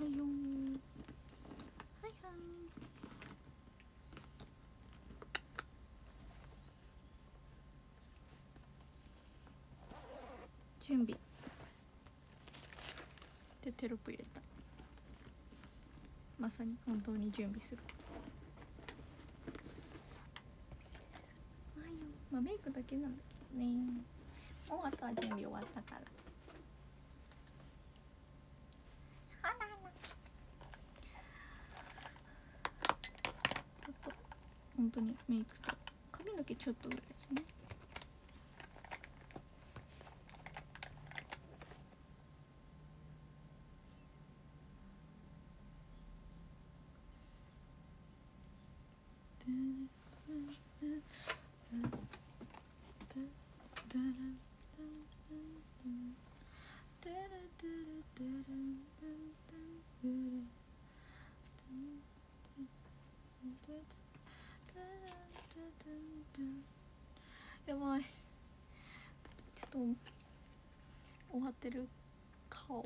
よー。はいはい。準備でテロップ入れた。まさに本当に準備する。はいよ。まあメイクだけなんだけどね。もうあとは準備終わったから。あと本当にメイクと髪の毛ちょっとぐらいですね。やばい、ちょっと終わってる顔。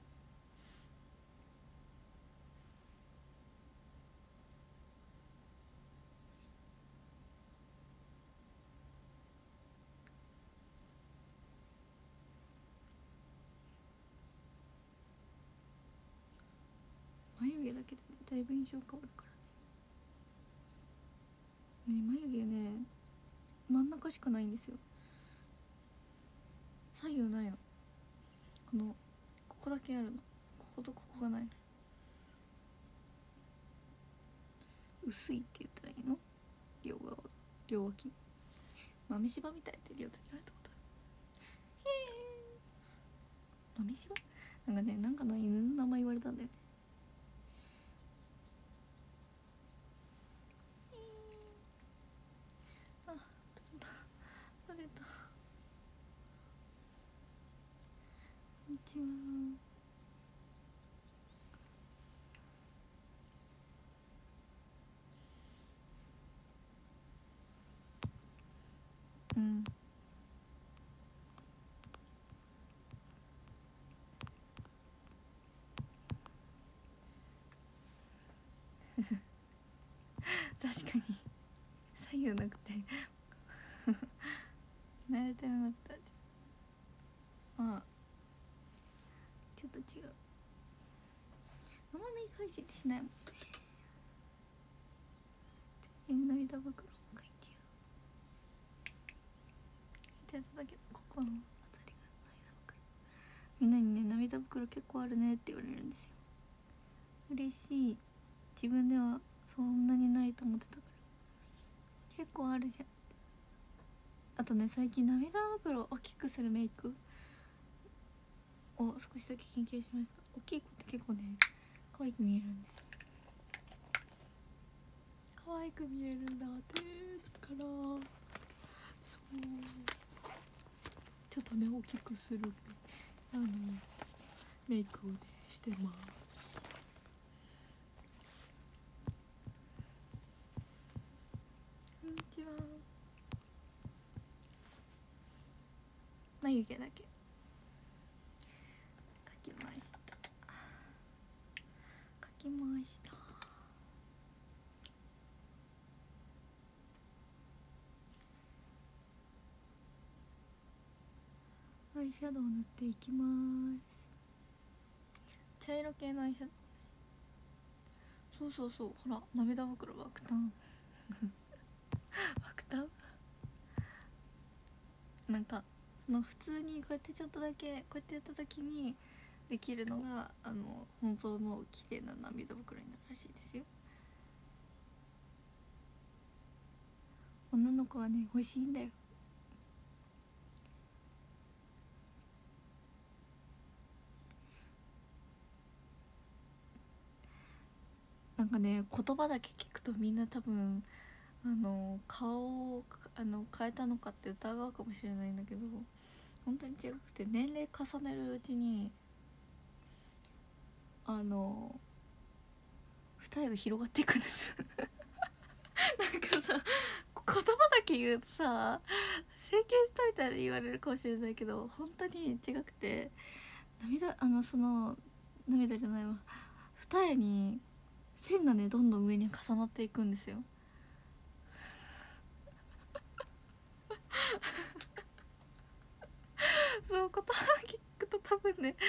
眉毛だけでだいぶ印象変わるからね。眉毛ね、真ん中しかないんですよ。左右ないの。ここだけあるの。こことここがないの。薄いって言ったらいいの？両脇。豆柴みたいってりょうとに言われたことある。豆柴なんかね、なんかの犬の名前言われたんだよね。あ、取れた。こんにちは。うん。確かに左右なくて慣れてなかった。まあちょっと違う。あんまメイク配信ってしないもんね。涙袋も書いてよ。書いてたけど、ここのあたりが涙袋。みんなにね、涙袋結構あるねって言われるんですよ。嬉しい。自分ではそんなにないと思ってたから、結構あるじゃん。あとね、最近涙袋を大きくするメイクを少しだけ研究しました。大きい子って結構ね、可愛く見えるんで、可愛く見えるんだってから、そうちょっとね、大きくするメイクをねしてます。こんにちは。眉毛だけ描きました。描きました。アイシャドウ塗っていきます。茶色系のアイシャドウね。そうほら、涙袋爆誕爆誕。なんかその普通にこうやってちょっとだけこうやってやった時にできるのが本当の綺麗な涙袋になるらしいですよ。女の子はね、欲しいんだよ。なんかね、言葉だけ聞くとみんな多分顔を変えたのかって疑うかもしれないんだけど、本当に違くて、年齢重ねるうちに二重が広がっていくんですなんかさ、言葉だけ言うとさ、整形したみたいに言われるかもしれないけど、本当に違くて、その涙じゃないわ、 二重に線がねどんどん上に重なっていくんですよ。そう、言葉聞くと多分ね、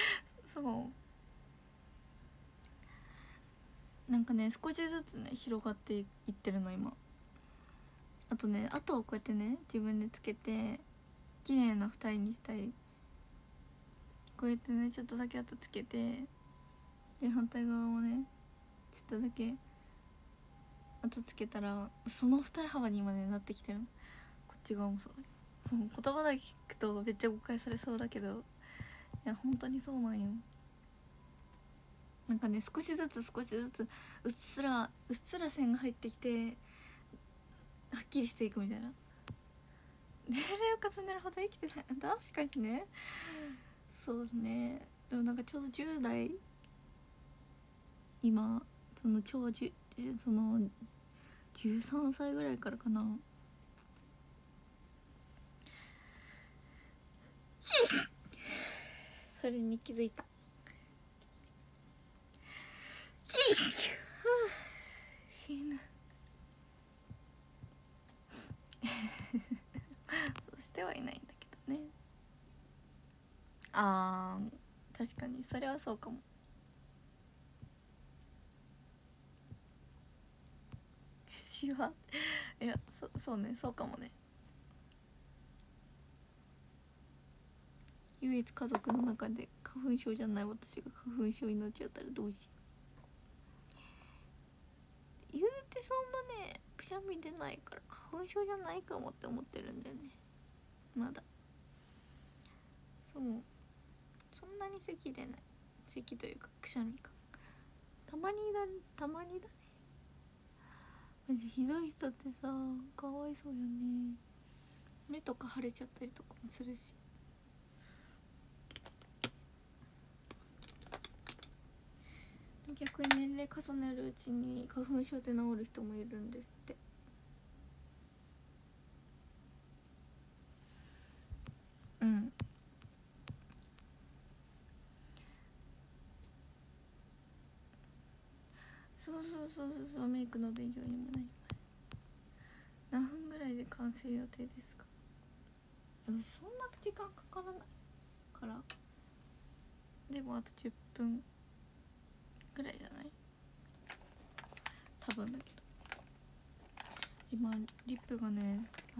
そうなんかね少しずつね広がっていってるの今。あとね、後をこうやってね自分でつけて綺麗な二重にしたい。こうやってねちょっとだけ後つけて、で反対側もねちょっとだけ後つけたらその二重幅に今ねなってきてるの。こっち側もそうだけど、言葉だけ聞くとめっちゃ誤解されそうだけど、いや本当にそうなんよ。なんかね少しずつ少しずつうっすら線が入ってきてはっきりしていくみたいな。年齢を重ねるほど生きてない。確かにね、そうね。でもなんかちょうど10代、今そのその13歳ぐらいからかな。それに気づいた。死ぬ。そうしてはいないんだけどね。確かにそれはそうかも。しわ、いや、そうね、そうかもね。唯一家族の中で花粉症じゃない私が花粉症になっちゃったらどうしよう。言うてそんなねくしゃみ出ないから花粉症じゃないかもって思ってるんだよね、まだ。そう、そんなに咳出ない。咳というかくしゃみか、たまにだね。マジひどい人ってさ、かわいそうよね。目とか腫れちゃったりとかもするし。逆に年齢重ねるうちに花粉症で治る人もいるんですって。うん、そうメイクの勉強にもなります。何分ぐらいで完成予定ですか？でもそんな時間かからないから、でもあと10分ぐらいじゃない？多分だけど。今リップがね、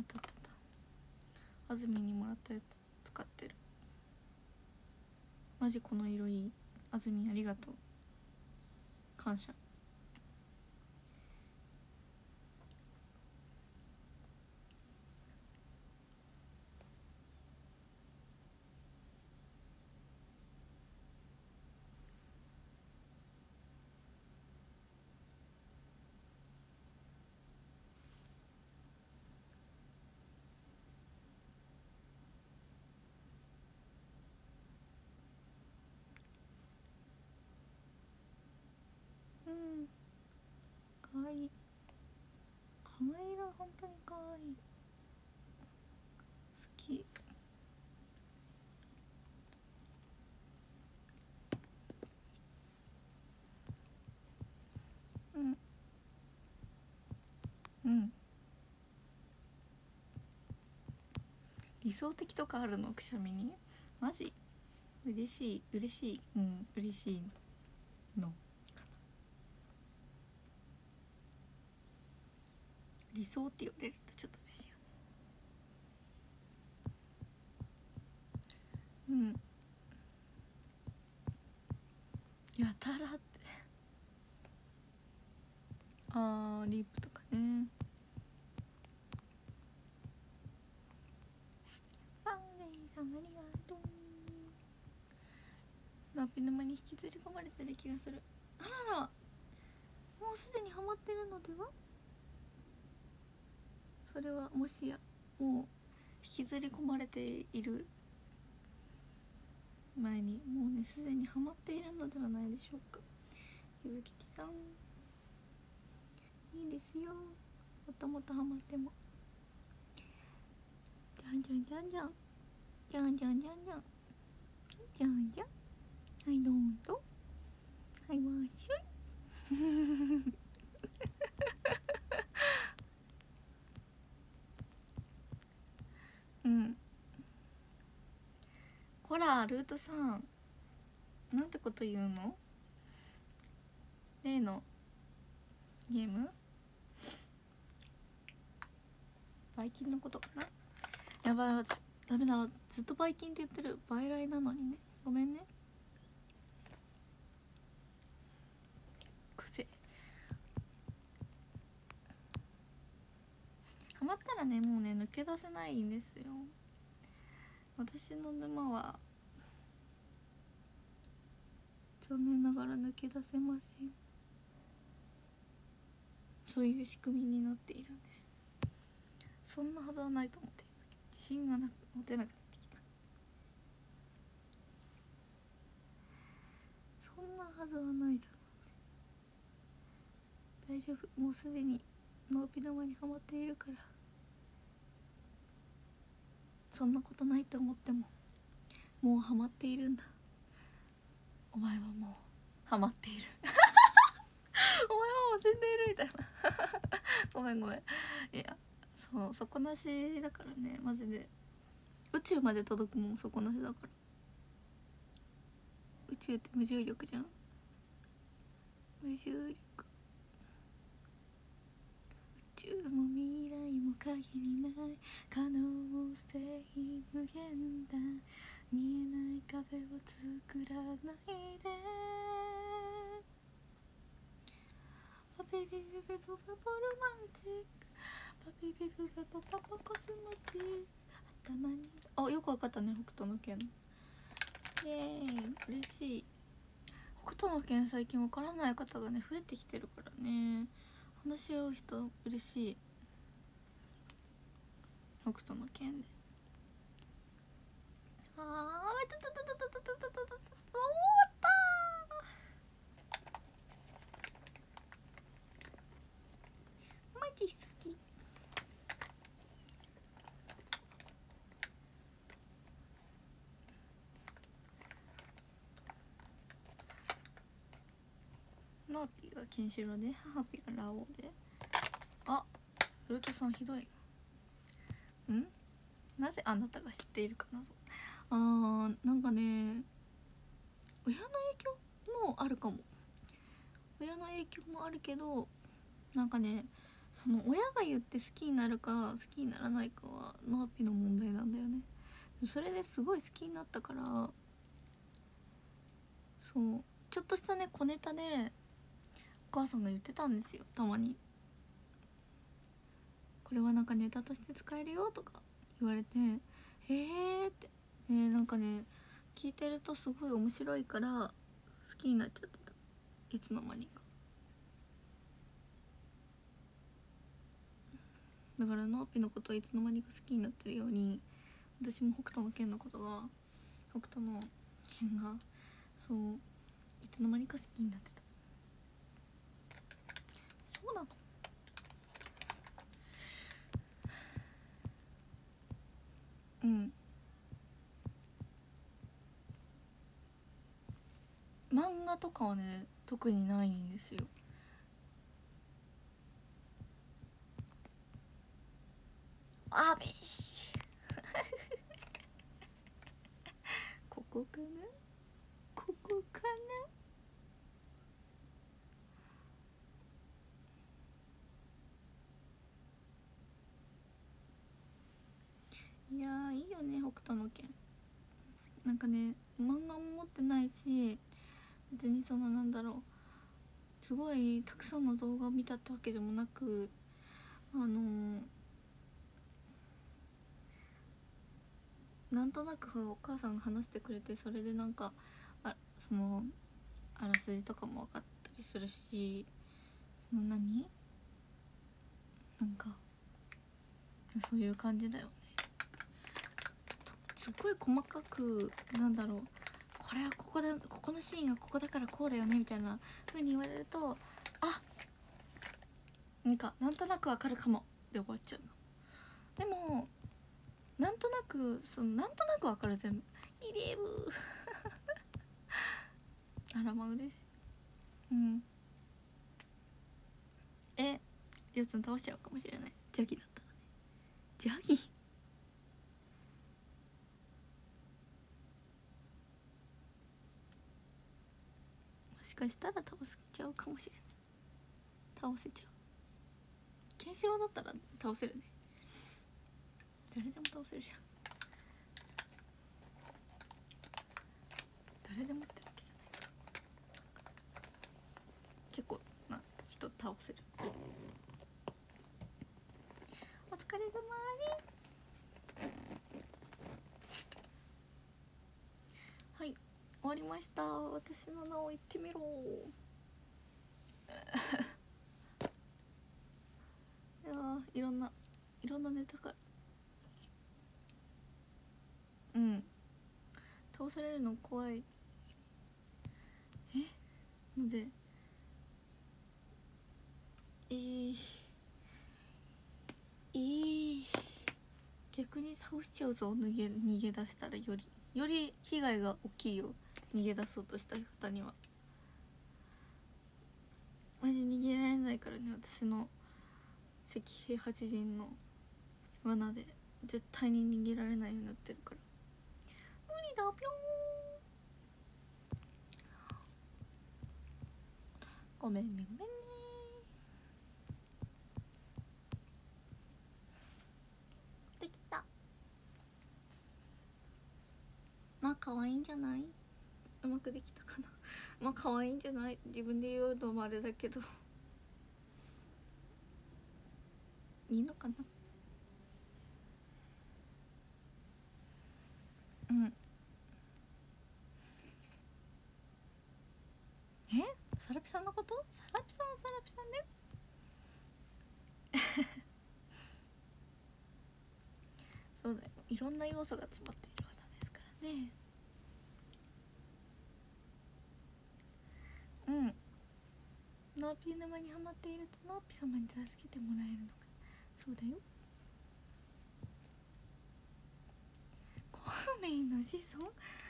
あずみにもらったやつ使ってる。マジこの色いい。あずみありがとう、感謝。うん、かわいい。この色本当にかわいい。好き。うんうん。理想的とかあるの？くしゃみにマジ嬉しい。嬉しい。うん、嬉しいのかな。理想って言われるとちょっと嬉しいよね。うん、やたらって。リップとかね。ファンデーさんありがとう。ラピ沼に引きずり込まれてる気がする。あらら、もうすでにハマってるのでは？それはもしやもう引きずり込まれている前にもうねすでにハマっているのではないでしょうか。ゆずきちさんいいですよ、もともとハマっても。じゃんじゃんじゃんじゃんじゃんじゃんじゃんじゃんじゃんじゃん。はいどうぞはいわーしょいうん。ほらルートさんなんてこと言うの。例のゲームバイキンのことかな。やばい、ダメだ、ずっとバイキンって言ってる。バイライなのにね、ごめんね。癖ハマったらね、もうね抜け出せないんですよ。私の沼は残念ながら抜け出せません。そういう仕組みになっているんです。そんなはずはないと思っている。自信がなく持てなくなってきた。そんなはずはないだろう。大丈夫、もうすでにノーピ沼にはまっているから。そんなことないと思ってももうハマっているんだ。お前はもうハマっているお前はもう死んでいるみたいなごめんごめん。いや、そう、底なしだからね、マジで。宇宙まで届くもん、底なしだから。宇宙って無重力じゃん。無重力、宇宙も未来も限りない可能性無限大、見えない壁を作らないで。パピピピピポパポロマンチック、パピピピピポパポコスモチック、頭に。あ、よくわかったね、北斗の拳。イエーイ、嬉しい。北斗の拳最近わからない方がね増えてきてるからね、話し合う人嬉しい。北斗の拳で。あー、たたたたたたたたたた、終わったー。マジ好き。ナーピーがケンシロウで、ハハピーがラオウで。あ、ルートさんひどいな。なぜあなたが知っているかな。なんかね、親の影響もあるかも。親の影響もあるけど、なんかね、その親が言って好きになるか好きにならないかはナーピの問題なんだよね。それですごい好きになったから、そうちょっとしたね小ネタでお母さんが言ってたんですよ、たまに。これはなんかネタとして使えるよとか言われて、へえって、なんかね聞いてるとすごい面白いから好きになっちゃってた、いつの間にか。だからノーピのことをいつの間にか好きになってるように、私も北斗の拳のことが、北斗の拳がそういつの間にか好きになってた。そうなの。うん。漫画とかはね特にないんですよ。あべしここかな、ここかな。いやー、いいよね北斗の拳。なんかね漫画も持ってないし、別にそのなんだろう、すごいたくさんの動画を見たってわけでもなく、なんとなくお母さんが話してくれて、それでなんかそのあらすじとかも分かったりするし、そのなんかそういう感じだよね。すっごい細かく、なんだろう、これはここで、ここのシーンがここだからこうだよねみたいな風に言われると、あ、なんとなくわかるかもで終わっちゃうの。でもなんとなくなんとなくわかる、全部イレブあら、まあ嬉しい。 うんりょうつん倒しちゃうかもしれない。ジャギだったらね。ジャギもしかしたら倒せちゃうかもしれない。倒せちゃう。ケンシロウだったら倒せるね。誰でも倒せるじゃん。誰でもってわけじゃないから結構な人倒せる。お疲れ様です。はい、終わりました。私の名を言ってみろいやいろんなネタから倒されるの怖いので逆に倒しちゃうぞ。逃げ出したらより被害が大きいよ。逃げ出そうとした方にはマジ逃げられないからね。私の赤兵8陣の罠で絶対に逃げられないようになってるから無理だぴょーん。ごめんねできた。まあ可愛いんじゃない。うまくできたかな。まあ可愛いんじゃない。自分で言うのもあれだけどいいのかな。サラピさんのこと？サラピさんはサラピさんだよそうだよ、いろんな要素が詰まっている技ですからね。ノーピー沼にハマっているとノーピー様に助けてもらえるのか。そうだよ。コウメイの子孫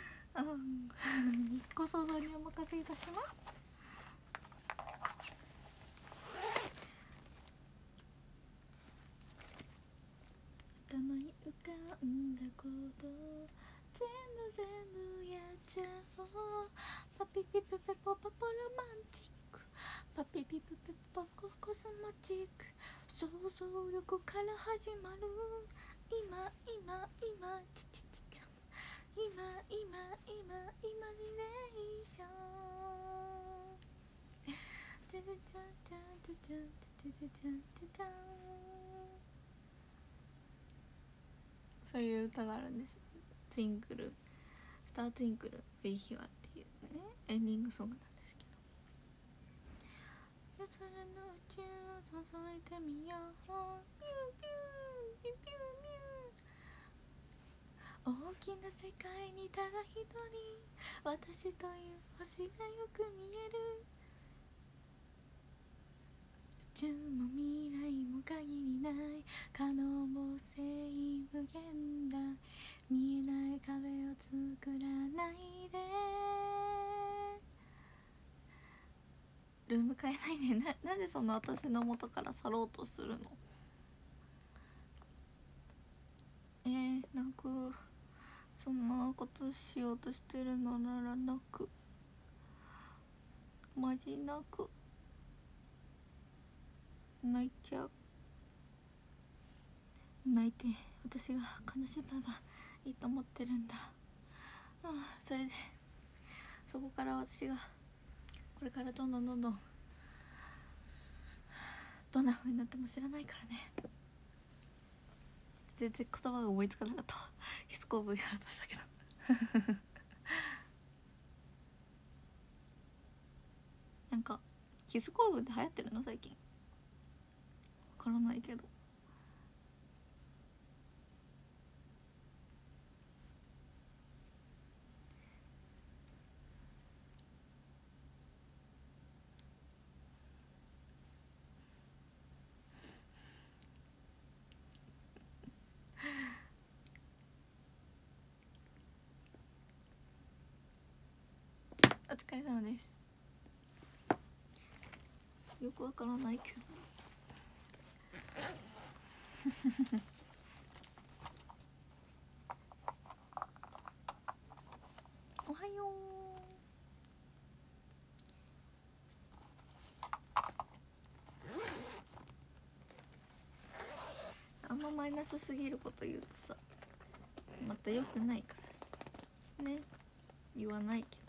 ご想像にお任せいたします。頭に浮かんだこと全部やっちゃおう。パピピプペポパポロマンチック、パピピプペポコスマチック、想像力から始まる今チチチチャ今イマジネーションチャチャチャチャチャチャチャチャチャチャチャ。そういう歌があるんです。トゥインクルスタートゥインクルウェイヒワっていうねエンディングソングなんですけど、夜空の宇宙を覗いてみよう。ピューピューピューピューピュー。大きな世界にただ一人私という星がよく見える。宇宙も未来も限りない可能も性無限大、見えない壁を作らないで。ルーム変えないね。なんでそんな私の元から去ろうとするの。なんかそんなことしようとしてるのならなくマジなく泣いちゃう。泣いて私が悲しめばいいと思ってるんだ。それでそこから私がこれからどんどんどんな風になっても知らないからね。全然言葉が思いつかなかったわ。ヒスコーブやろうとしたけどなんかヒスコーブって流行ってるの最近。わからないけどお疲れ様です。 よくわからないけどおはよう。あんまマイナスすぎること言うとさまた良くないからね、言わないけど。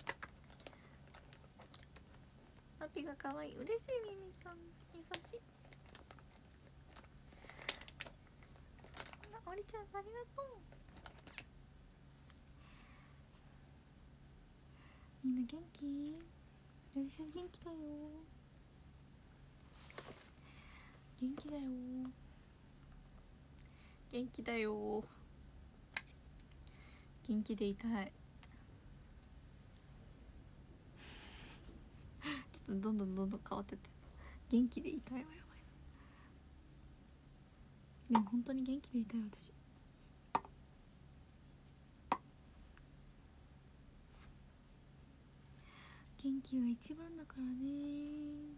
ハッピーが可愛い、嬉しい。ミミさん優しい。おりちゃんありがとう。みんな元気？私は元気だよ。元気だよ。元気だよ。元気でいたい。ちょっとどんどん変わってって元気でいたいわ。やばい。でも本当に元気でいたい私。元気が一番だからね。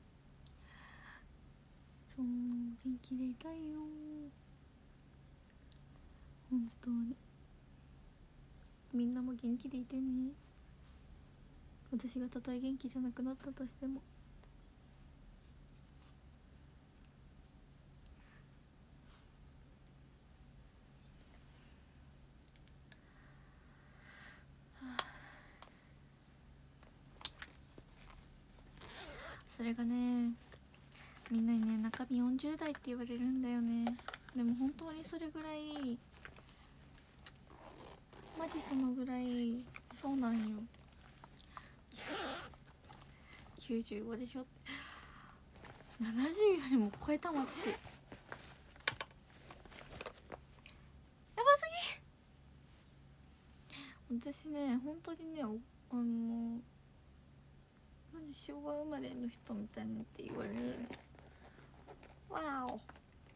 そう元気でいたいよ本当に。みんなも元気でいてね。私がたとえ元気じゃなくなったとしても。それがね、みんなにね中身40代って言われるんだよね。でも本当にそれぐらいマジそのぐらいそうなんよ。95でしょって。70よりも超えたもん私。やばすぎ。私ね本当にねマジ昭和生まれの人みたいにって言われるんです。わお。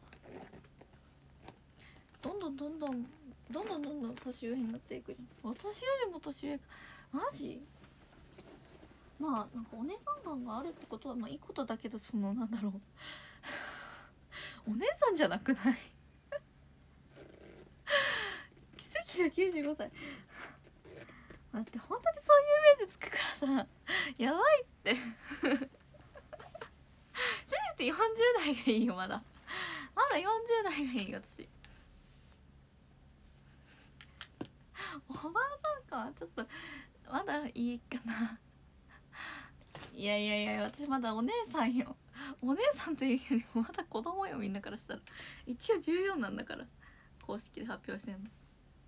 どんどん年上になっていくじゃん。私よりも年上。マジ。まあなんかお姉さん感があるってことはまあいいことだけど、そのなんだろうお姉さんじゃなくない奇跡だ。95歳。待って本当にそういうイメージつくからさやばいってせめて40代がいいよ。まだ40代がいい私。おばあさんかはちょっとまだいいかな。いや私まだお姉さんよ。お姉さんというよりもまだ子供よ。みんなからしたら一応14なんだから、公式で発表してんのね。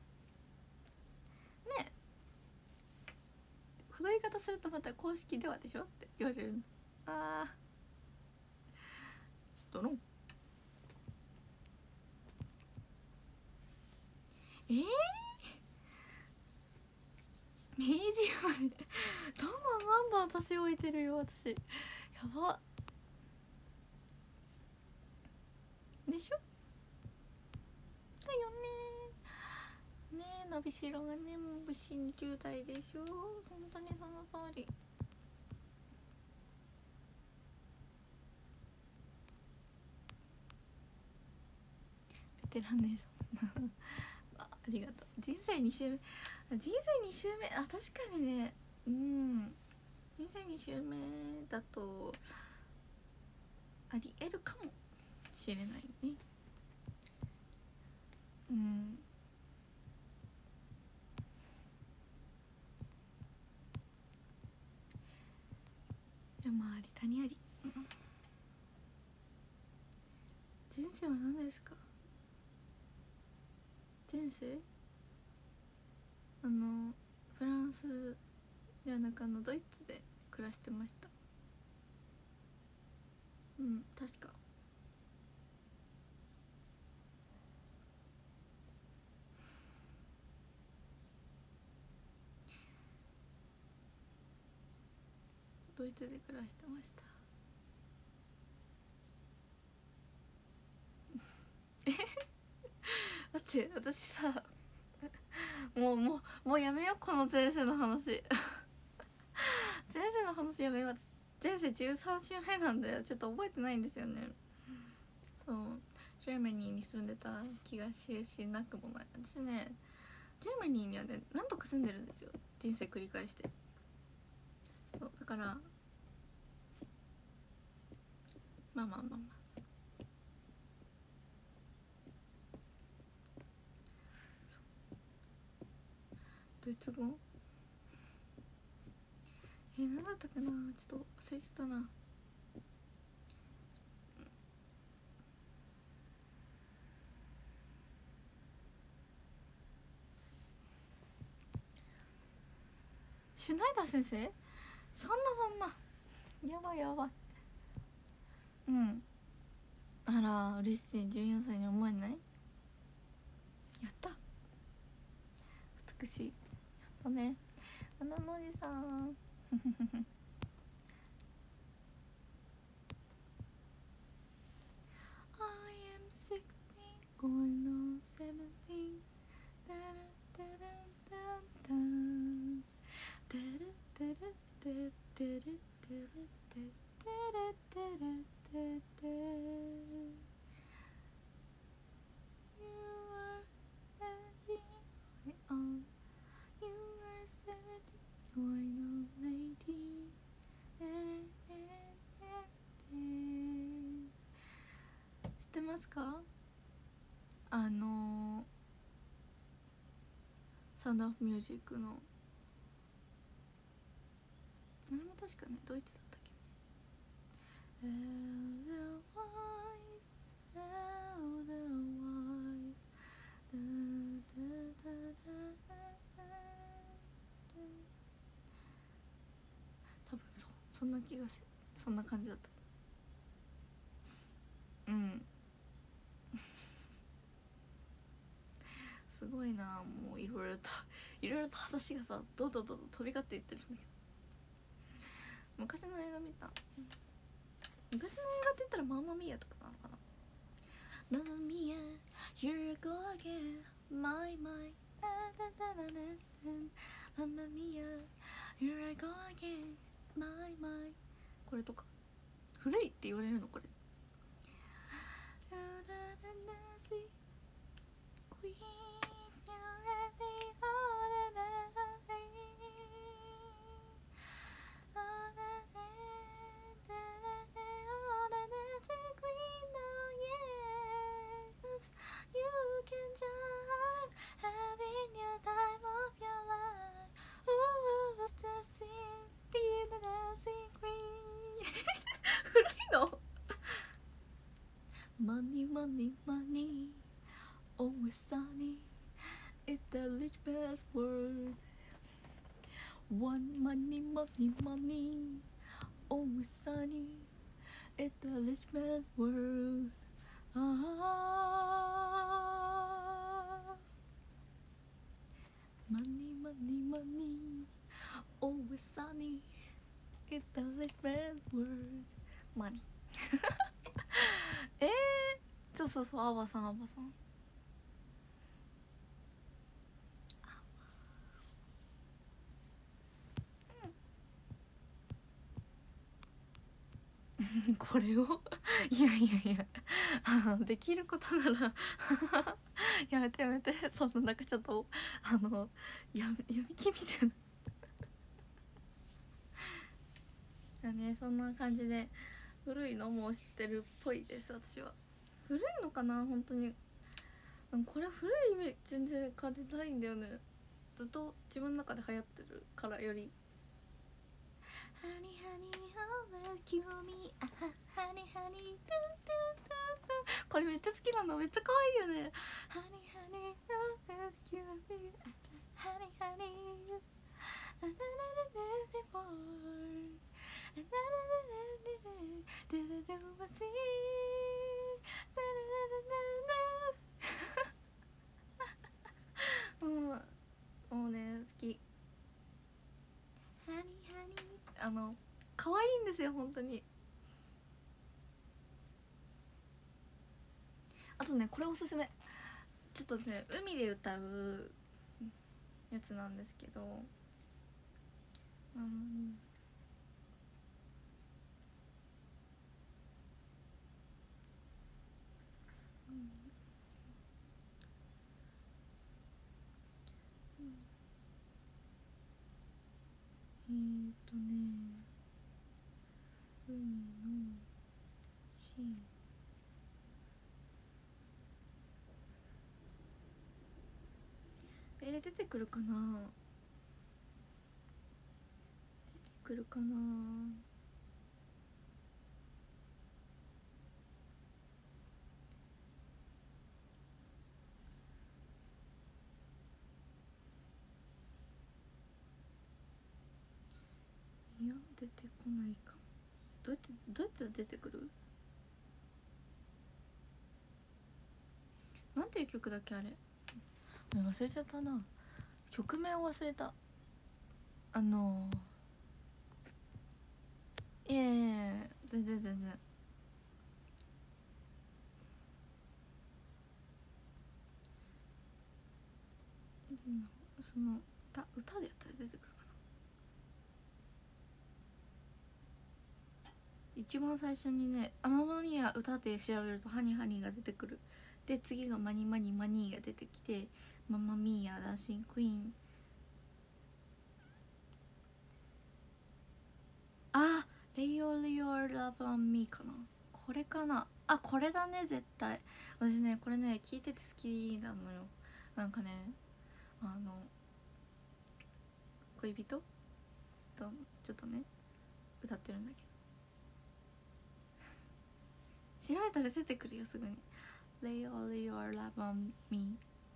この言い方するとまた公式ではでしょって言われるの。あーどの明治生まれどんどん私置いてるよ私。やばでしょだよね。ねえ伸びしろがねもう武士20代でしょ。本当にその通り。ベテラン姉さんありがとう。人生2周目あ確かにね。人生2周目だとありえるかもしれないね。山あり谷あり。前世は何ですか？前世フランスではなくドイツで暮らしてました。確か。ドイツで暮らしてました。待って私さもうやめようこの前世の話前世の話やめよう。 前世13週目なんでちょっと覚えてないんですよね。そうジャーマニーに住んでた気がしなくもない。私ねジャーマニーにはね何とか住んでるんですよ、人生繰り返して。そうだからまあまあまあまあドイツ語何だったかな、ちょっと忘れちゃったな。シュナイダー先生、そんなやばいやばい。うんあら嬉しい、14歳に思えない？やった美しい、やったね花のおじさんI am 16 going on 17 タラタラタンタンタラタラタタラタラタラタラタタ You are 17 on You are 17 going on 18知ってますか？サウンドオフミュージックのあれも確かねドイツだったっけね。多分そんな気がする、そんな感じだった。うんすごいな、もういろいろと話がさどんどん飛び交っていってるんだけど、昔の映画見た。昔の映画って言ったらマンマミーヤとかなのかな。マンマミーヤ Here I go again Myマンマミーヤ Here I go again My これとか古いって言われるのこれ。古いのMoney, money, money, always sunny. It's the rich man's world. One money, money, money, always sunny. It's the rich man's world. Ah, money, money, money, always sunny. It's the rich man's world. Money. そうアバさんこれをいやできることならやめてそんななんかちょっと闇金みたいなね、そんな感じで古いのも知ってるっぽいです。私は古いのかな本当に。これ古いイメージ全然感じないんだよね。ずっと自分の中で流行ってるからよりハニーハニー I'll let you me ハニーハニーこれめっちゃ好きなの、めっちゃ可愛いよね。ハニーハニー I'll let you me ハニーハニーもうね好き。ハニーハニー可愛いんですよ本当に。あとねこれおすすめ、ちょっとね海で歌うやつなんですけど、 出てくるかな、出てくるかな。いや出てこないかも。どうやって出てくる。なんていう曲だっけあれ、忘れちゃったな、曲名を忘れた。いやいやいや全然その歌でやったら出てくるかな。一番最初にね、アママミヤ歌で調べるとハニーハニーが出てくる。で次がマニマニマニーが出てきて、ママミーヤダンシングクイーン。あ、レイオリオラブアンミーかな、これかな。あ、これだね絶対。私ねこれね聞いてて好きなのよ。なんかね、恋人とちょっとね歌ってるんだけど、調べたら出てくるよすぐに。Lay all your love on me。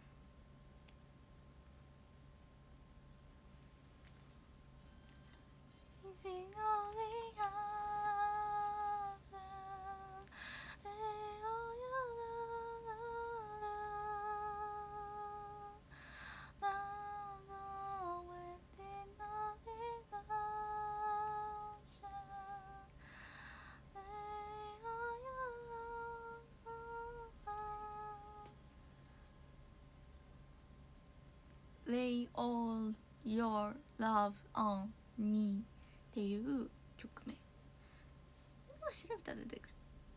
Lay all your love on me っていう曲名。調べたら出てくる。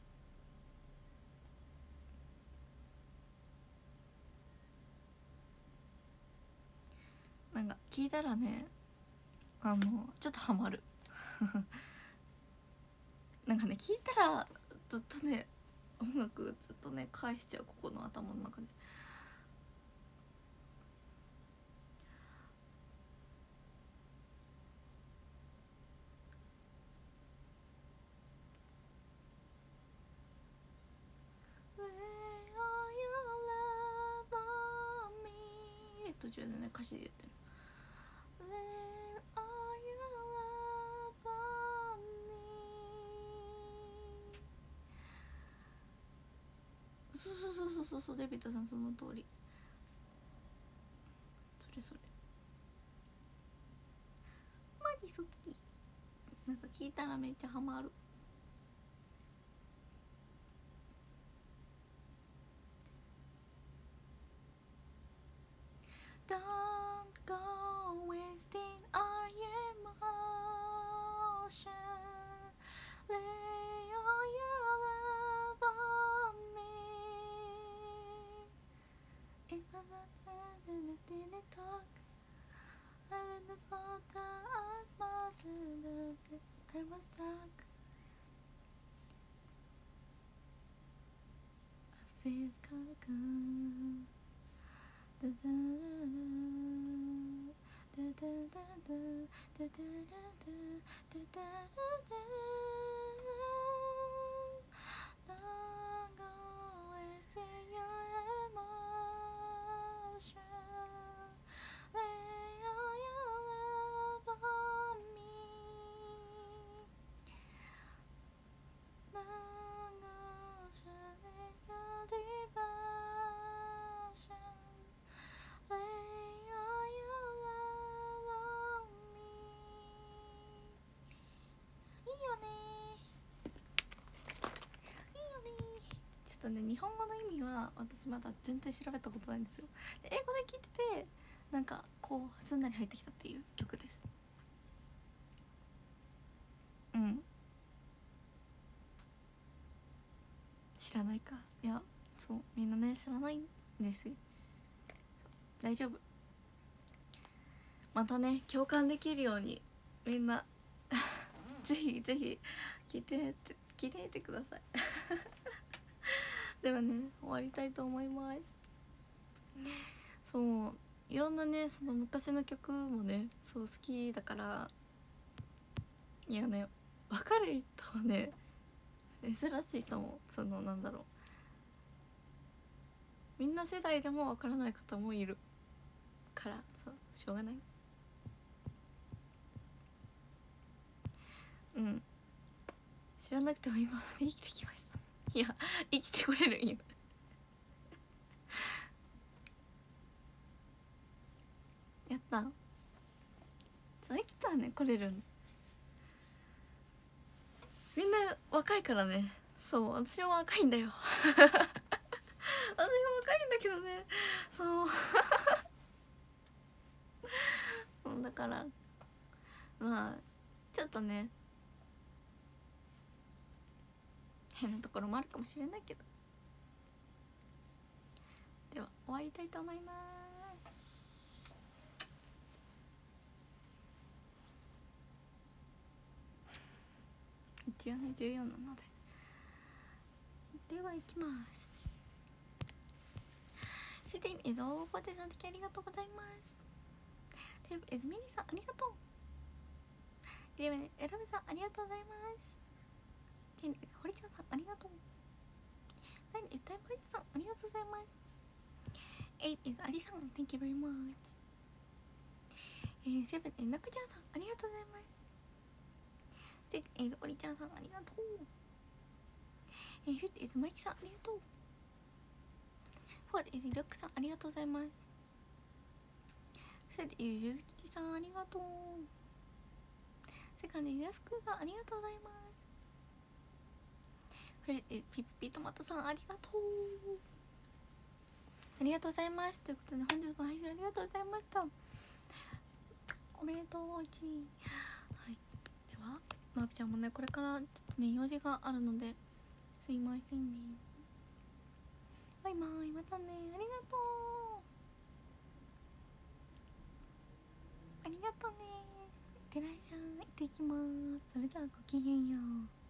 なんか聞いたらね、ちょっとハマるなんかね聞いたらずっとね音楽ずっとね返しちゃう、ここの頭の中で。途中でね歌詞で言ってる。そうデビッドさんその通り。それマジ好き。なんか聞いたらめっちゃハマる。Don't go wasting all your emotion. Lay all your love on me. It was not didn't talk. I didn't falter. I smarted. I was stuck. I feel good. Don't go wasting your emotion. Lay all your love on me. Don't go shedding your devotion. Lay all your love on me. いいよねちょっとね日本語の意味は私まだ全然調べたことないんですよ。で英語で聞いててなんかこうすんなり入ってきたっていう曲です。知らないか。いやそうみんなね知らないんですよ。大丈夫、またね共感できるようにみんなぜひぜひ聞いてみてくださいではね終わりたいと思います。そういろんなねその昔の曲もねそう好きだから、いやね分かる人はね珍しいと思う。そのなんだろう、みんな世代でも分からない方もいるから、そうしょうがない。うん、知らなくても今まで生きてきました。いや生きてこれる今やった、そう生きたね来れるん。みんな若いからね。そう私も若いんだよ私も若いんだけどね、そうそうだからまあちょっとね変なところもあるかもしれないけど、では終わりたいと思います。一応ね14なので、ではいきます。セティン is all for the さん、ありがとうございます。テープ is ミリさんありがとう。イレブンエラブさんありがとうございます。テン is ホリちゃんさんありがとう。ナイン is タイムファイトさんありがとうございます。8 is アリさん thank you very much。7 is ナクちゃんさんありがとうございます。6 is オリちゃんさんありがとう。5 is マイキさんありがとう。4 is リュックさんありがとうございます。3 is ゆずきちさんありがとう。セカンド is やすくさんありがとうございます。フレ is ピッピトマトさんありがとう。ありがとうございます。ということで本日も配信ありがとうございました。おめでとう1位。はい、ではなおぴちゃんもねこれからちょっとね用事があるのですいませんね。バイバイ、またね、ありがとう。ありがとうね。いってらっしゃい。行ってきます。それではごきげんよう。